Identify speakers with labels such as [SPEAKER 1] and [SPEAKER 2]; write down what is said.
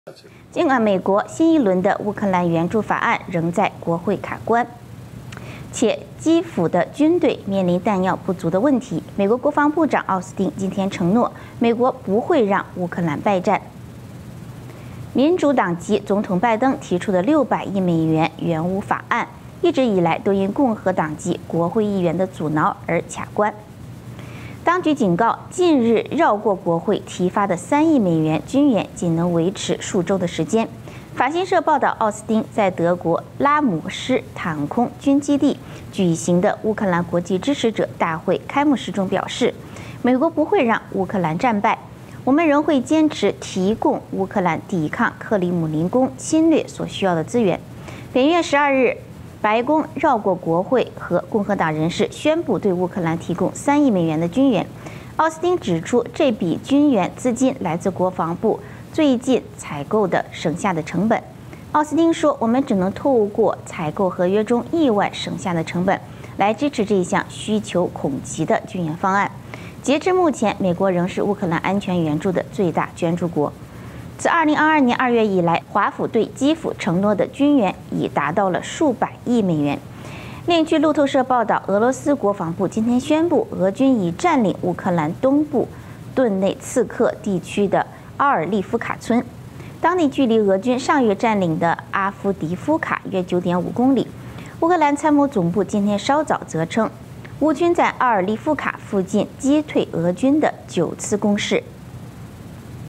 [SPEAKER 1] 尽管美国新一轮的乌克兰援助法案仍在国会卡关，且基辅的军队面临弹药不足的问题，美国国防部长奥斯汀今天承诺，美国不会让乌克兰败战。民主党籍总统拜登提出的600亿美元援乌法案，一直以来都因共和党籍国会议员的阻挠而卡关。当局警告，近日绕过国会提发的3亿美元军援仅能维持数周的时间。法新社报道，奥斯汀在德国拉姆施坦空军基地举行的乌克兰国际支持者大会开幕式中表示，美国不会让乌克兰战败，我们仍会坚持提供乌克兰抵抗克里姆林宫侵略所需要的资源。本月12日，白宫绕过国会和共和党人士，宣布对乌克兰提供3亿美元的军援。奥斯汀指出，这笔军援资金来自国防部最近采购的省下的成本。奥斯汀说：“我们只能透过采购合约中亿万省下的成本，来支持这一项需求恐急的军援方案。”截至目前，美国仍是乌克兰安全援助的最大捐助国。自2022年2月以来，华府对基辅承诺的军援已达到了数百亿美元。另据路透社报道，俄罗斯国防部今天宣布，俄军已占领乌克兰东部顿内茨克地区的奥尔利夫卡村，当地距离俄军上月占领的阿夫迪夫卡约9.5公里。乌克兰参谋总部今天稍早则称，乌军在奥尔利夫卡附近击退俄军的9次攻势。